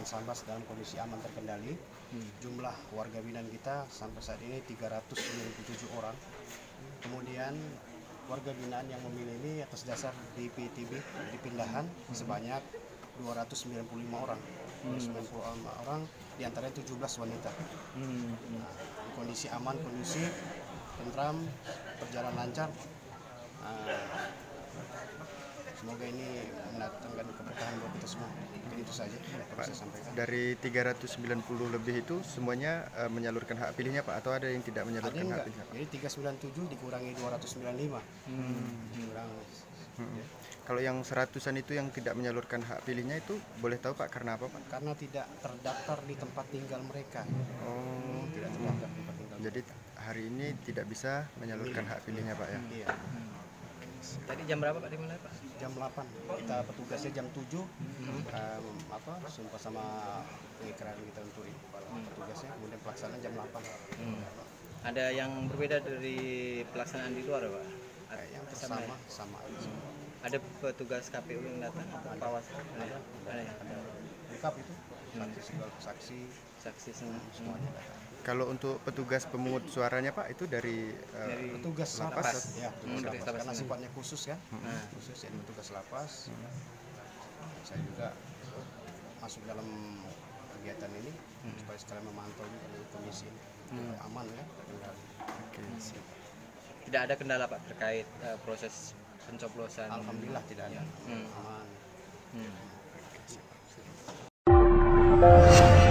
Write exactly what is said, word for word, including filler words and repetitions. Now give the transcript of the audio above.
Kecamatan Sambas dalam kondisi aman terkendali. Hmm. Jumlah warga binaan kita sampai saat ini tiga ratus sembilan puluh tujuh orang. Kemudian warga binaan yang memilih ini atas dasar D P T B dipindahan hmm. sebanyak dua ratus sembilan puluh lima orang. Hmm. sembilan puluh lima orang, diantaranya tujuh belas wanita. Hmm. Nah, kondisi aman, kondisi tentram, berjalan lancar. Nah, semoga ini mendatangkan keberkahan buat kita semua. Mungkin itu saja yang Pak, saya sampaikan. Dari tiga ratus sembilan puluh lebih itu semuanya uh, menyalurkan hak pilihnya Pak, atau ada yang tidak menyalurkan hak pilihnya? Jadi tiga ratus sembilan puluh tujuh dikurangi dua ratus sembilan puluh lima. Hmm. Kurang. Hmm. Ya. Kalau yang seratusan itu yang tidak menyalurkan hak pilihnya itu boleh tahu Pak karena apa Pak? Karena tidak terdaftar di tempat tinggal mereka. Oh, tidak terdaftar di tempat tinggal. Jadi hari ini tidak bisa menyalurkan hak pilihnya Pak ya? Iya. Hmm. Tadi jam berapa Pak di mana Pak? Jam delapan. Kita petugasnya jam tujuh. Hmm. Um, apa sumpah sama pengikraran kita untuk hmm. petugasnya, kemudian pelaksanaan jam delapan. Hmm. Ada yang berbeda dari pelaksanaan di luar Pak? Kayak yang sama sama aja. Hmm. Ada petugas K P U yang datang atau pengawas? Ada. Ada. Ada. Lengkap itu. Saksi segala saksi. Saksi semua. Semuanya datang. Kalau untuk petugas pemungut suaranya Pak itu dari, uh, dari petugas lapas, lapas. Ya, petugas hmm, lapas. Karena sifatnya khusus kan, hmm. khusus jadi petugas lapas. Hmm. Saya juga masuk dalam kegiatan ini hmm. supaya sekalian memantau kondisi ini hmm. aman ya. Oke. Tidak ada kendala Pak terkait uh, proses pencoblosan? Alhamdulillah tidak ada. Hmm. Aman. Hmm.